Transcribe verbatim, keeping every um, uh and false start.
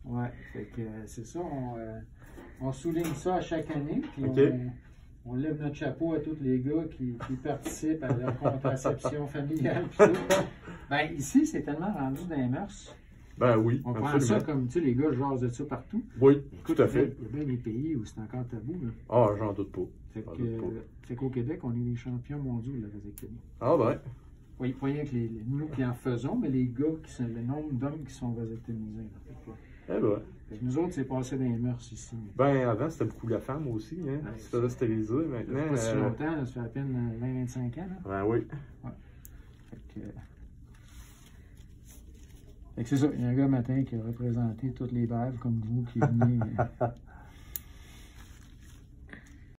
Ouais, fait que euh, c'est ça, on, euh, on souligne ça à chaque année, puis OK. on, on lève notre chapeau à tous les gars qui, qui participent à la contraception familiale. Puis tout. Ben, ici, c'est tellement rendu dans les mœurs. Ben oui, On prend absolument. ça comme, tu sais, les gars jasent de ça partout. Oui, Écoute, tout à il y a fait. bien- il y a bien des pays où c'est encore tabou. Là. Ah, j'en doute pas. Fait J'en que, doute pas. fait qu'au Québec, on est les champions mondiaux de la vasectomie. Ah ben. Oui, pas rien que les, les- nous qui en faisons, mais les gars, qui sont, le nombre d'hommes qui sont vasectomisés. Là. Fait que, Eh ben. fait que nous autres, c'est passé dans les mœurs ici. Ben, avant, c'était beaucoup la femme aussi, hein. Ouais, Ils se faisaient stériliser, Ça fait maintenant. pas si euh, longtemps, là, ça fait à peine vingt à vingt-cinq ans. Là. Ben oui. Fait que, fait que c'est ça, il y a un gars matin qui a représenté toutes les brèves comme vous qui venez.